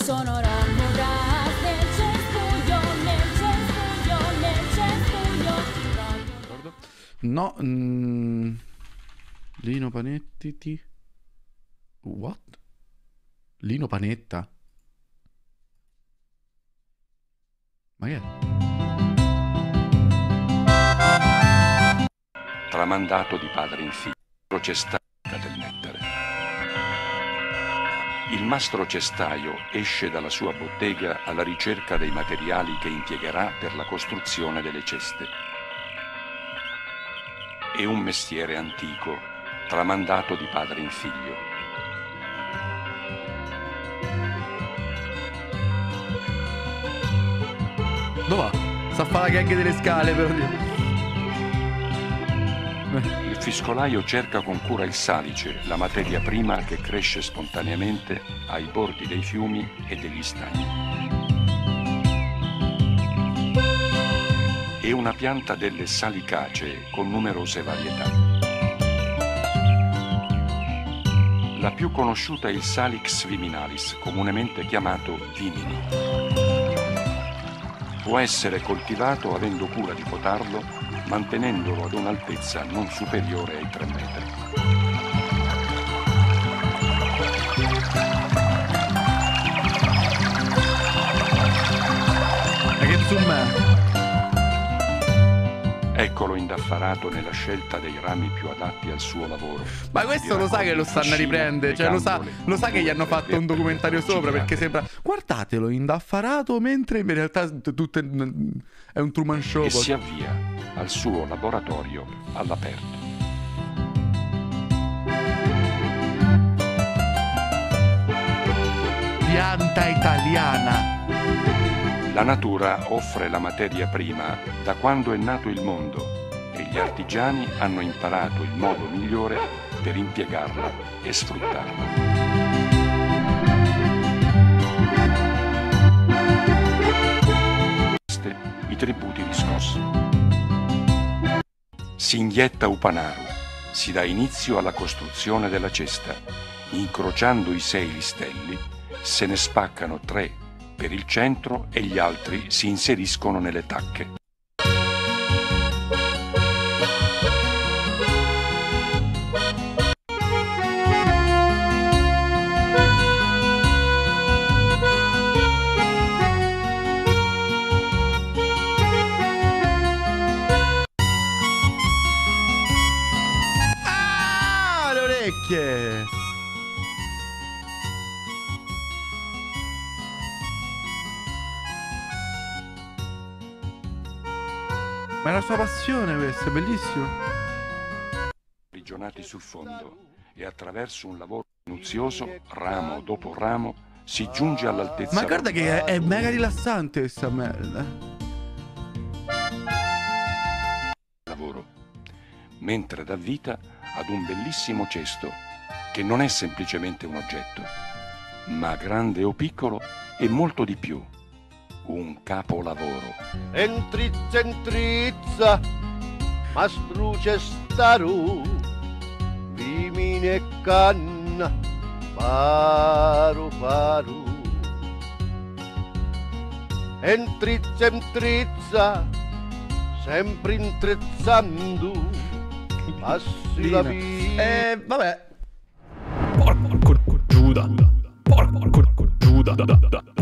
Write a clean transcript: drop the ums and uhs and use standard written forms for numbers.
sono Rambo Ras nel cespuglio, nel cespuglio, nel cespuglio. No, Lino Panetti. What? Lino Panetta? Ma che è? Tramandato di padre in figlio, cestaio del nettare. Il mastro cestaio esce dalla sua bottega alla ricerca dei materiali che impiegherà per la costruzione delle ceste. È un mestiere antico, tramandato di padre in figlio. Dov'è? Sta a fare la gag delle scale, però. Il fiscolaio cerca con cura il salice, la materia prima che cresce spontaneamente ai bordi dei fiumi e degli stagni. È una pianta delle salicacee con numerose varietà. La più conosciuta è il Salix viminalis, comunemente chiamato vimini. Può essere coltivato avendo cura di potarlo, mantenendolo ad un'altezza non superiore ai 3 metri. Ma che insomma? Eccolo indaffarato nella scelta dei rami più adatti al suo lavoro. Ma questo lo sa che lo stanno a riprendere, cioè lo sa che gli hanno fatto un documentario sopra, perché sembra, guardatelo, indaffarato, mentre in realtà tutto è un Truman Show. E si avvia al suo laboratorio all'aperto. Pianta italiana. La natura offre la materia prima da quando è nato il mondo e gli artigiani hanno imparato il modo migliore per impiegarla e sfruttarla. I tributi riscossi. Si inietta Upanaru, si dà inizio alla costruzione della cesta. Incrociando i 6 listelli, se ne spaccano 3 per il centro e gli altri si inseriscono nelle tacche. Ah, le orecchie! Ma è la sua passione questa, è bellissimo. Prigionati sul fondo e attraverso un lavoro minuzioso, ramo dopo ramo, si giunge all'altezza. Ma guarda che è mega rilassante questa merda. Lavoro, mentre dà vita ad un bellissimo cesto che non è semplicemente un oggetto, ma grande o piccolo e molto di più. Un capolavoro. Entrizza, entrizza, mastru cestaru, vimine e canna, paru paru. Entrizza, entrizza, sempre intrezzando, passi la via. Vabbè. Porco Giuda. Porco Giuda.